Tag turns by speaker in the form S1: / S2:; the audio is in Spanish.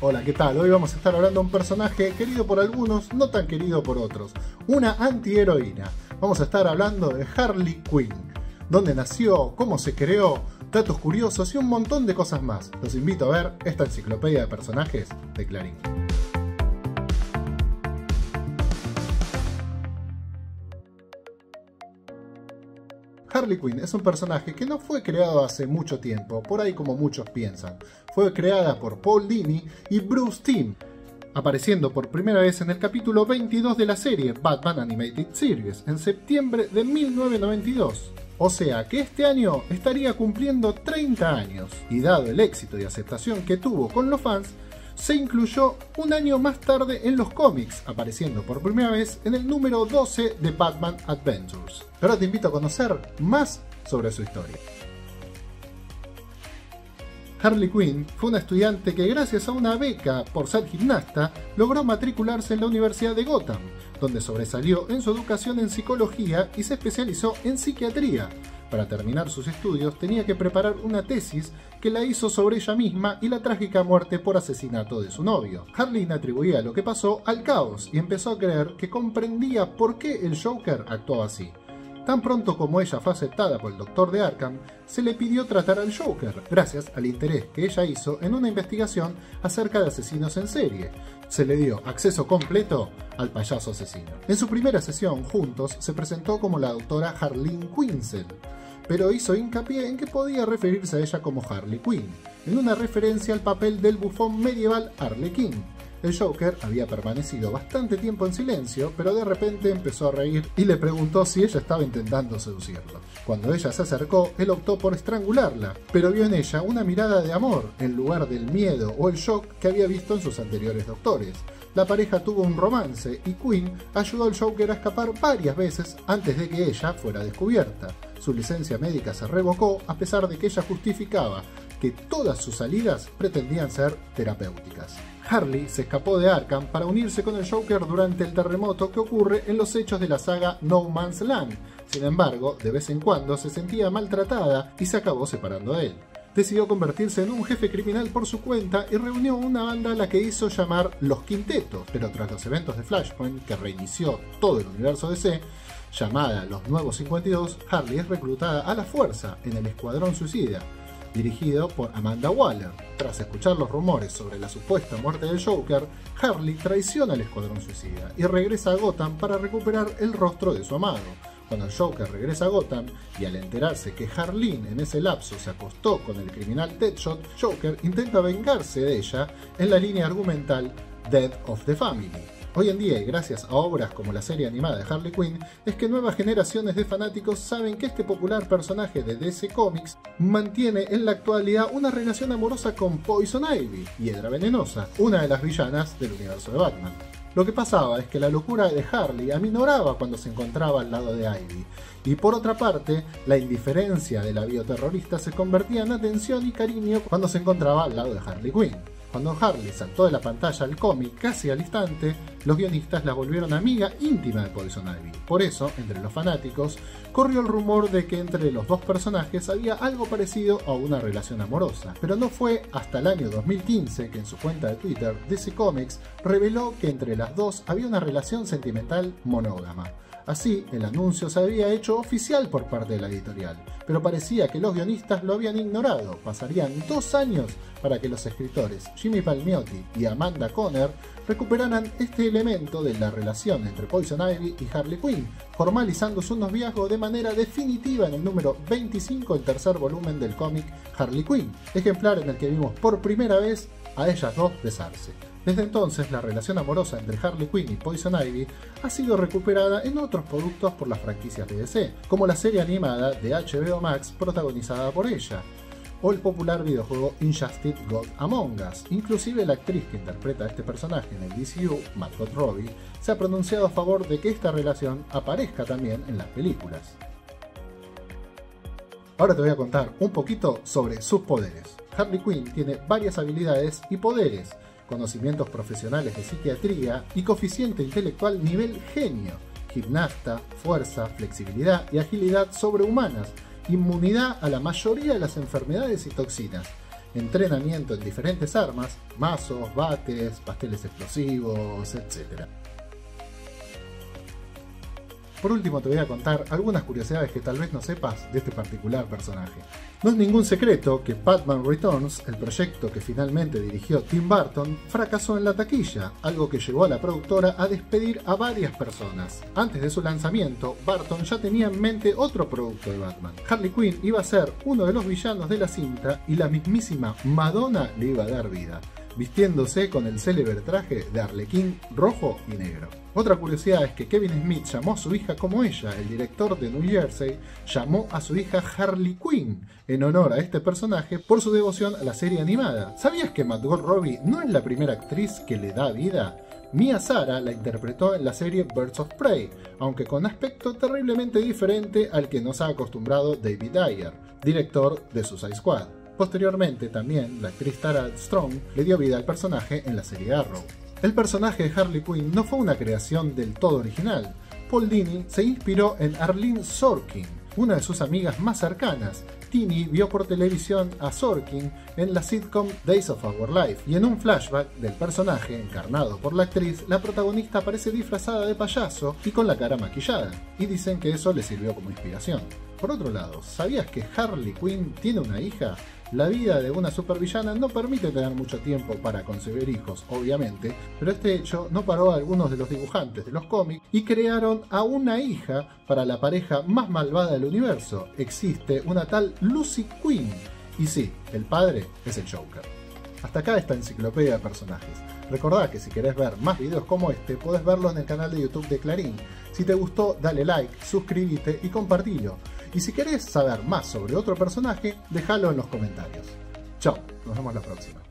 S1: Hola, ¿qué tal? Hoy vamos a estar hablando de un personaje querido por algunos, no tan querido por otros. Una antiheroína. Vamos a estar hablando de Harley Quinn. Dónde nació, cómo se creó, datos curiosos y un montón de cosas más. Los invito a ver esta enciclopedia de personajes de Clarín. Harley Quinn es un personaje que no fue creado hace mucho tiempo, por ahí como muchos piensan. Fue creada por Paul Dini y Bruce Timm, apareciendo por primera vez en el capítulo 22 de la serie Batman Animated Series, en septiembre de 1992. O sea que este año estaría cumpliendo 30 años, y dado el éxito y aceptación que tuvo con los fans, se incluyó un año más tarde en los cómics, apareciendo por primera vez en el número 12 de Batman Adventures. Ahora te invito a conocer más sobre su historia. Harley Quinn fue una estudiante que gracias a una beca por ser gimnasta logró matricularse en la Universidad de Gotham, donde sobresalió en su educación en psicología y se especializó en psiquiatría. Para terminar sus estudios tenía que preparar una tesis que la hizo sobre ella misma y la trágica muerte por asesinato de su novio. Harley atribuía lo que pasó al caos y empezó a creer que comprendía por qué el Joker actuaba así. Tan pronto como ella fue aceptada por el Dr. de Arkham, se le pidió tratar al Joker, gracias al interés que ella hizo en una investigación acerca de asesinos en serie. Se le dio acceso completo al payaso asesino. En su primera sesión juntos se presentó como la doctora Harleen Quinzel, pero hizo hincapié en que podía referirse a ella como Harley Quinn, en una referencia al papel del bufón medieval Arlequín. El Joker había permanecido bastante tiempo en silencio, pero de repente empezó a reír y le preguntó si ella estaba intentando seducirlo. Cuando ella se acercó, él optó por estrangularla, pero vio en ella una mirada de amor, en lugar del miedo o el shock que había visto en sus anteriores doctores. La pareja tuvo un romance y Quinn ayudó al Joker a escapar varias veces antes de que ella fuera descubierta. Su licencia médica se revocó a pesar de que ella justificaba que todas sus salidas pretendían ser terapéuticas. Harley se escapó de Arkham para unirse con el Joker durante el terremoto que ocurre en los hechos de la saga No Man's Land. Sin embargo, de vez en cuando se sentía maltratada y se acabó separando de él. Decidió convertirse en un jefe criminal por su cuenta y reunió una banda a la que hizo llamar Los Quintetos, pero tras los eventos de Flashpoint, que reinició todo el universo DC, llamada Los Nuevos 52, Harley es reclutada a la fuerza en el Escuadrón Suicida, dirigido por Amanda Waller. Tras escuchar los rumores sobre la supuesta muerte del Joker, Harley traiciona al Escuadrón Suicida y regresa a Gotham para recuperar el rostro de su amado. Cuando el Joker regresa a Gotham y al enterarse que Harleen en ese lapso se acostó con el criminal Deadshot, Joker intenta vengarse de ella en la línea argumental Death of the Family. Hoy en día, y gracias a obras como la serie animada de Harley Quinn, es que nuevas generaciones de fanáticos saben que este popular personaje de DC Comics mantiene en la actualidad una relación amorosa con Poison Ivy, Hiedra Venenosa, una de las villanas del universo de Batman. Lo que pasaba es que la locura de Harley aminoraba cuando se encontraba al lado de Ivy, y por otra parte, la indiferencia de la bioterrorista se convertía en atención y cariño cuando se encontraba al lado de Harley Quinn. Cuando Harley saltó de la pantalla al cómic casi al instante, los guionistas la volvieron amiga íntima de Poison Ivy. Por eso, entre los fanáticos, corrió el rumor de que entre los dos personajes había algo parecido a una relación amorosa. Pero no fue hasta el año 2015 que en su cuenta de Twitter, DC Comics reveló que entre las dos había una relación sentimental monógama. Así, el anuncio se había hecho oficial por parte de la editorial, pero parecía que los guionistas lo habían ignorado. Pasarían 2 años para que los escritores Jimmy Palmiotti y Amanda Conner recuperaran este elemento de la relación entre Poison Ivy y Harley Quinn, formalizando su noviazgo de manera definitiva en el número 25 del tercer volumen del cómic Harley Quinn, ejemplar en el que vimos por primera vez a ellas dos besarse. Desde entonces, la relación amorosa entre Harley Quinn y Poison Ivy ha sido recuperada en otros productos por las franquicias de DC, como la serie animada de HBO Max protagonizada por ella, o el popular videojuego Injustice God Among Us. Inclusive la actriz que interpreta a este personaje en el DCU, Margot Robbie, se ha pronunciado a favor de que esta relación aparezca también en las películas. Ahora te voy a contar un poquito sobre sus poderes. Harley Quinn tiene varias habilidades y poderes, conocimientos profesionales de psiquiatría y coeficiente intelectual nivel genio, gimnasta, fuerza, flexibilidad y agilidad sobrehumanas, inmunidad a la mayoría de las enfermedades y toxinas, entrenamiento en diferentes armas, mazos, bates, pasteles explosivos, etc. Por último te voy a contar algunas curiosidades que tal vez no sepas de este particular personaje. No es ningún secreto que Batman Returns, el proyecto que finalmente dirigió Tim Burton, fracasó en la taquilla, algo que llevó a la productora a despedir a varias personas. Antes de su lanzamiento, Burton ya tenía en mente otro producto de Batman. Harley Quinn iba a ser uno de los villanos de la cinta y la mismísima Madonna le iba a dar vida, vistiéndose con el célebre traje de Arlequín rojo y negro. Otra curiosidad es que Kevin Smith llamó a su hija como ella. El director de New Jersey llamó a su hija Harley Quinn en honor a este personaje por su devoción a la serie animada. ¿Sabías que Margot Robbie no es la primera actriz que le da vida? Mia Sara la interpretó en la serie Birds of Prey, aunque con aspecto terriblemente diferente al que nos ha acostumbrado David Ayer, director de Suicide Squad. Posteriormente también la actriz Tara Strong le dio vida al personaje en la serie Arrow. El personaje de Harley Quinn no fue una creación del todo original. Paul Dini se inspiró en Arlene Sorkin, una de sus amigas más cercanas. Tini vio por televisión a Sorkin en la sitcom Days of Our Life, y en un flashback del personaje encarnado por la actriz, la protagonista aparece disfrazada de payaso y con la cara maquillada, y dicen que eso le sirvió como inspiración. Por otro lado, ¿sabías que Harley Quinn tiene una hija? La vida de una supervillana no permite tener mucho tiempo para concebir hijos, obviamente, pero este hecho no paró a algunos de los dibujantes de los cómics y crearon a una hija para la pareja más malvada del universo. Existe una tal Lucy Quinn, y sí, el padre es el Joker. Hasta acá esta enciclopedia de personajes. Recordá que si querés ver más videos como este, podés verlos en el canal de YouTube de Clarín. Si te gustó, dale like, suscríbete y compartilo. Y si querés saber más sobre otro personaje, déjalo en los comentarios. Chao, nos vemos la próxima.